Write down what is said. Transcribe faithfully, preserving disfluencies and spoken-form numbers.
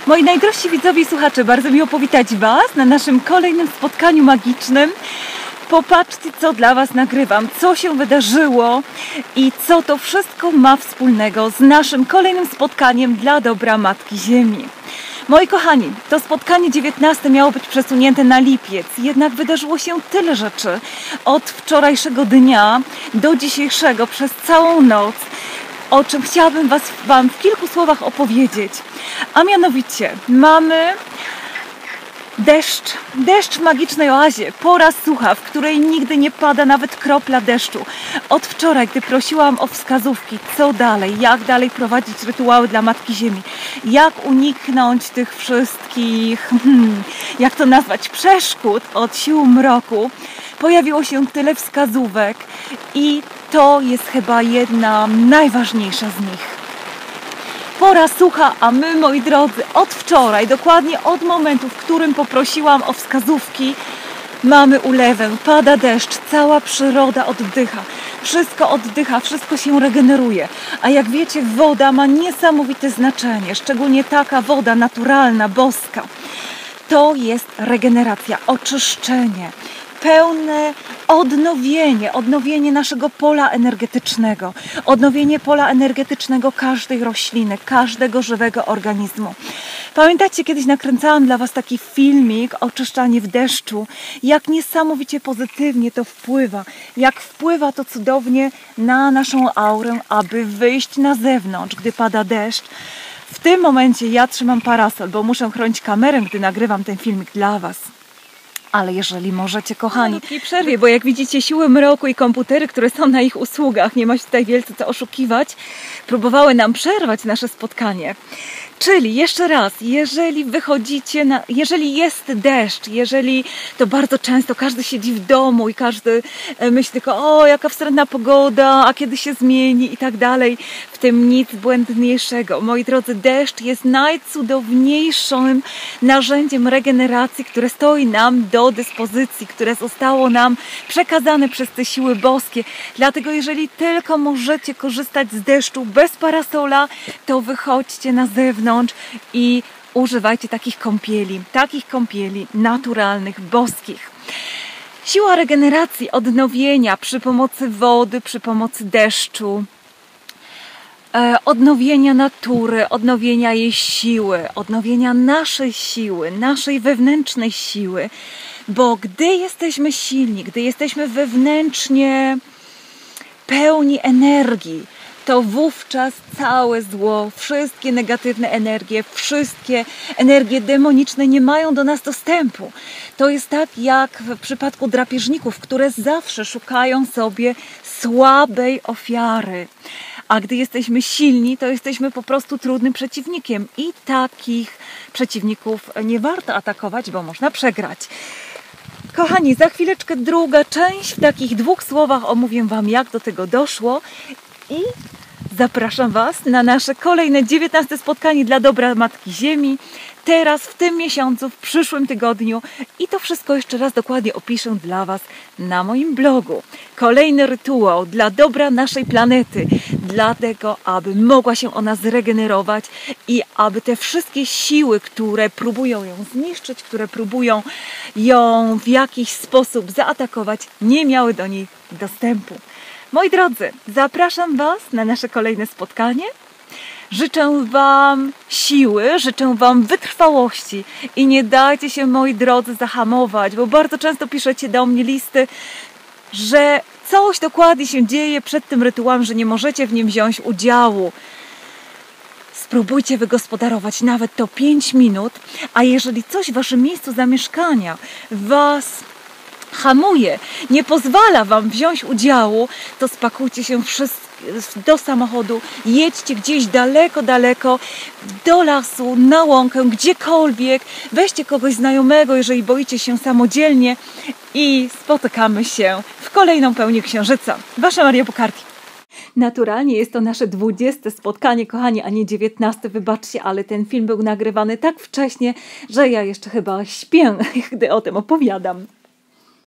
Moi najdrożsi widzowie i słuchacze, bardzo miło powitać Was na naszym kolejnym spotkaniu magicznym. Popatrzcie, co dla Was nagrywam, co się wydarzyło i co to wszystko ma wspólnego z naszym kolejnym spotkaniem dla dobra Matki Ziemi. Moi kochani, to spotkanie dziewiętnaste miało być przesunięte na lipiec, jednak wydarzyło się tyle rzeczy od wczorajszego dnia do dzisiejszego przez całą noc, o czym chciałabym was, Wam w kilku słowach opowiedzieć. A mianowicie mamy deszcz, deszcz w magicznej oazie, pora sucha, w której nigdy nie pada nawet kropla deszczu. Od wczoraj, gdy prosiłam o wskazówki, co dalej, jak dalej prowadzić rytuały dla Matki Ziemi, jak uniknąć tych wszystkich, hmm, jak to nazwać, przeszkód od sił mroku, pojawiło się tyle wskazówek i to jest chyba jedna najważniejsza z nich. Pora sucha, a my, moi drodzy, od wczoraj, dokładnie od momentu, w którym poprosiłam o wskazówki, mamy ulewę, pada deszcz, cała przyroda oddycha, wszystko oddycha, wszystko się regeneruje. A jak wiecie, woda ma niesamowite znaczenie, szczególnie taka woda naturalna, boska. To jest regeneracja, oczyszczenie, pełne odnowienie, odnowienie naszego pola energetycznego, odnowienie pola energetycznego każdej rośliny, każdego żywego organizmu. Pamiętacie, kiedyś nakręcałam dla Was taki filmik Oczyszczanie w deszczu, jak niesamowicie pozytywnie to wpływa, jak wpływa to cudownie na naszą aurę, aby wyjść na zewnątrz, gdy pada deszcz. W tym momencie ja trzymam parasol, bo muszę chronić kamerę, gdy nagrywam ten filmik dla Was. Ale jeżeli możecie, kochani, w przerwie, bo jak widzicie, siły mroku i komputery, które są na ich usługach, nie ma się tutaj wielce co oszukiwać, próbowały nam przerwać nasze spotkanie. Czyli jeszcze raz, jeżeli wychodzicie, na, jeżeli jest deszcz, jeżeli to bardzo często każdy siedzi w domu i każdy myśli tylko, o jaka wstrętna pogoda, a kiedy się zmieni i tak dalej, w tym nic błędniejszego. Moi drodzy, deszcz jest najcudowniejszym narzędziem regeneracji, które stoi nam do dyspozycji, które zostało nam przekazane przez te siły boskie. Dlatego jeżeli tylko możecie korzystać z deszczu bez parasola, to wychodźcie na zewnątrz i używajcie takich kąpieli, takich kąpieli naturalnych, boskich. Siła regeneracji, odnowienia przy pomocy wody, przy pomocy deszczu, e, odnowienia natury, odnowienia jej siły, odnowienia naszej siły, naszej wewnętrznej siły, bo gdy jesteśmy silni, gdy jesteśmy wewnętrznie pełni energii, to wówczas całe zło, wszystkie negatywne energie, wszystkie energie demoniczne nie mają do nas dostępu. To jest tak jak w przypadku drapieżników, które zawsze szukają sobie słabej ofiary. A gdy jesteśmy silni, to jesteśmy po prostu trudnym przeciwnikiem. I takich przeciwników nie warto atakować, bo można przegrać. Kochani, za chwileczkę druga część. W takich dwóch słowach omówię Wam, jak do tego doszło. I zapraszam Was na nasze kolejne dziewiętnaste spotkanie dla dobra Matki Ziemi. Teraz, w tym miesiącu, w przyszłym tygodniu. I to wszystko jeszcze raz dokładnie opiszę dla Was na moim blogu. Kolejny rytuał dla dobra naszej planety. Dlatego, aby mogła się ona zregenerować i aby te wszystkie siły, które próbują ją zniszczyć, które próbują ją w jakiś sposób zaatakować, nie miały do niej dostępu. Moi drodzy, zapraszam Was na nasze kolejne spotkanie. Życzę Wam siły, życzę Wam wytrwałości i nie dajcie się, moi drodzy, zahamować, bo bardzo często piszecie do mnie listy, że coś dokładnie się dzieje przed tym rytuałem, że nie możecie w nim wziąć udziału. Spróbujcie wygospodarować nawet to pięć minut, a jeżeli coś w Waszym miejscu zamieszkania Was hamuje, nie pozwala Wam wziąć udziału, to spakujcie się wszyscy do samochodu, jedźcie gdzieś daleko, daleko, do lasu, na łąkę, gdziekolwiek, weźcie kogoś znajomego, jeżeli boicie się samodzielnie i spotykamy się w kolejną pełnię księżyca. Wasza Maria Bukarti. Naturalnie jest to nasze dwudzieste spotkanie, kochani, a nie dziewiętnaste. Wybaczcie, ale ten film był nagrywany tak wcześnie, że ja jeszcze chyba śpię, gdy o tym opowiadam.